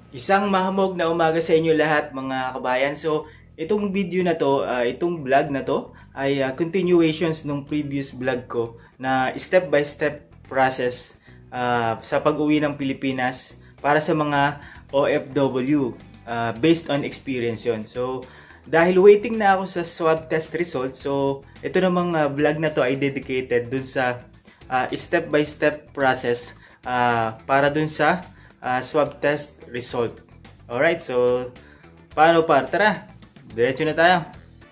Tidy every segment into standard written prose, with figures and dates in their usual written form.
Isang mahamog na umaga sa inyo lahat mga kabayan. So, itong video na to, itong vlog na to ay continuations nung previous vlog ko na step by step process sa pag-uwi ng Pilipinas para sa mga OFW based on experience yon. So, dahil waiting na ako sa swab test results, so ito namang vlog na to ay dedicated dun sa step by step process para dun sa swab test result. Alright, so paano par? Tara, diretso na tayo.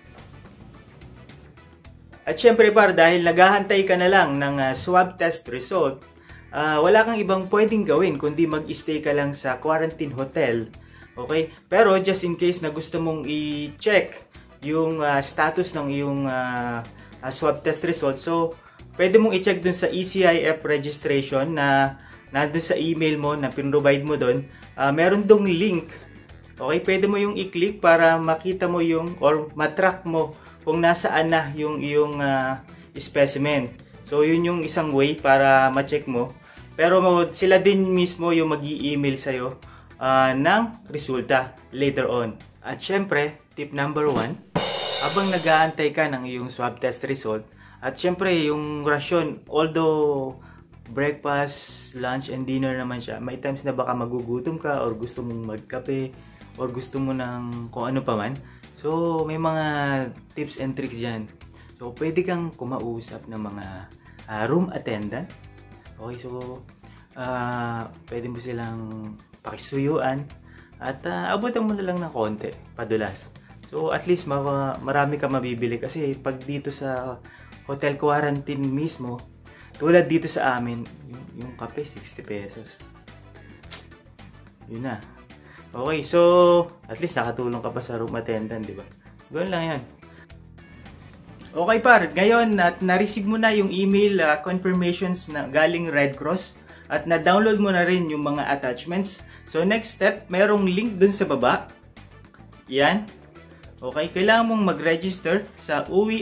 At syempre par, dahil naghahantay ka na lang ng swab test result, wala kang ibang pwedeng gawin kundi mag-stay ka lang sa quarantine hotel. Okay? Pero just in case na gusto mong i-check yung status ng iyong swab test result, so pwede mong i-check dun sa ECIF registration na nandun sa email mo na pinrovide mo dun. Meron dong link. Okay, pwede mo yung i-click para makita mo yung or matrack mo kung nasaan na yung iyong specimen. So yun yung isang way para ma-check mo. Pero sila din mismo yung mag-i-email sa'yo ng resulta later on. At syempre, tip number 1, habang nag-aantay ka ng iyong swab test result, at syempre yung rasyon, although breakfast, lunch, and dinner naman siya, may times na baka magugutom ka or gusto mong magkape or gusto mo ng kung ano pa man. So may mga tips and tricks dyan. So pwede kang kumausap ng mga room attendant. Okay, so pwede mo silang pakisuyuan at abutan mo na lang ng konti, padulas. So at least marami ka mabibili kasi pag dito sa hotel quarantine mismo, tulad dito sa amin, yung kape 60 pesos. Yun na. Okay, so at least nakatulong ka pa sa room attendant, di ba? Ganoon lang yan. Okay par, ngayon at na-receive mo na yung email confirmations na galing Red Cross at na-download mo na rin yung mga attachments. So next step, mayroong link dun sa baba. Yan. Okay, kailangan mong mag-register sa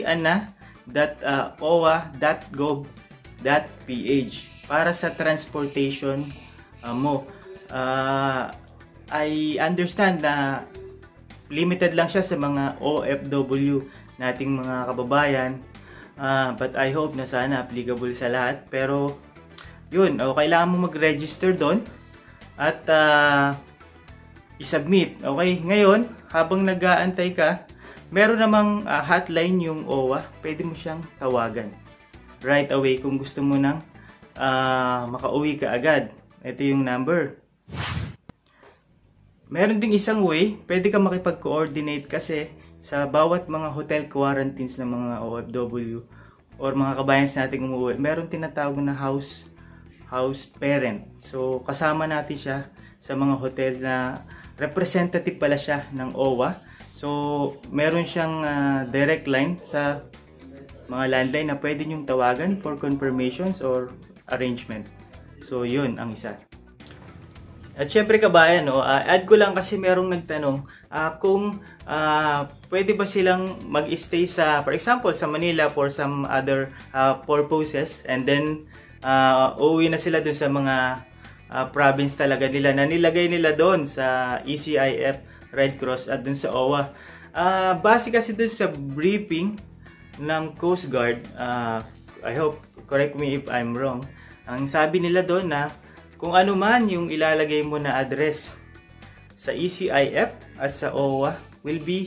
uwiana.owa.gov.ph para sa transportation mo. I understand na limited lang siya sa mga OFW nating mga kababayan, but I hope na sana applicable sa lahat. Pero yun, kailangan mo mag-register doon at i-submit. Okay, ngayon habang nag-aantay ka, meron namang hotline yung OWA, pwede mo siyang tawagan right away kung gusto mo nang makauwi ka agad. Ito yung number. Meron ding isang way, pwede ka makipag-coordinate kasi sa bawat mga hotel quarantines ng mga OFW or mga kabayan nating umuwi, meron tinatawag na house parent. So kasama natin siya sa mga hotel na representative pala siya ng OWA. So meron siyang direct line sa mga landline na pwede nyong tawagan for confirmations or arrangement. So yun ang isa. At syempre kabayan, add ko lang kasi merong nagtanong kung pwede ba silang mag-stay sa, for example, sa Manila for some other purposes and then uuwi na sila dun sa mga province talaga nila na nilagay nila doon sa ECIF, Red Cross at dun sa OWA. Base kasi dun sa briefing ng Coast Guard, I hope, correct me if I'm wrong, ang sabi nila doon na kung ano man yung ilalagay mo na address sa ECIF at sa OWA will be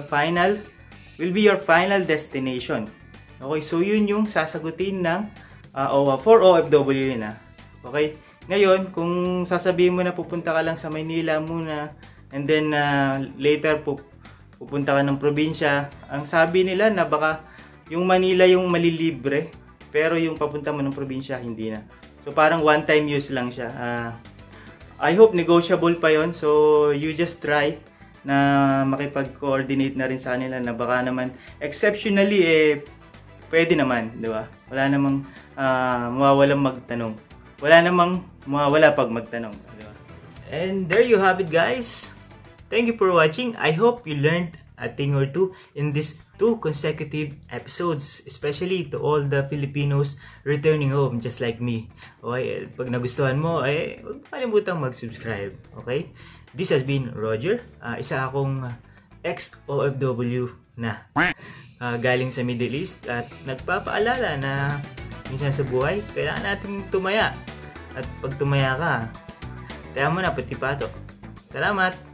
your final destination. Okay, so yun yung sasagutin ng OWA for OFW na. Okay, ngayon kung sasabihin mo na pupunta ka lang sa Maynila muna and then later pupunta ka ng probinsya, ang sabi nila na baka yung Manila yung malilibre pero yung papunta mo ng probinsya hindi na. So parang one time use lang siya. I hope negotiable pa yon. So you just try na makipag-coordinate na rin sa kanila na baka naman exceptionally pwede naman, di ba? Wala namang mawawalang magtanong. Wala namang mawawala pag magtanong, di ba? And there you have it guys. Thank you for watching. I hope you learned a thing or two in these 2 consecutive episodes, especially to all the Filipinos returning home just like me. Okay, pag nagustuhan mo, huwag kalimutang mag-subscribe. Okay? This has been Roger, isa akong ex-OFW na galing sa Middle East at nagpapaalala na minsan sa buhay, kailangan natin tumaya. At pag tumaya ka, tayo mo na pati pato. Salamat!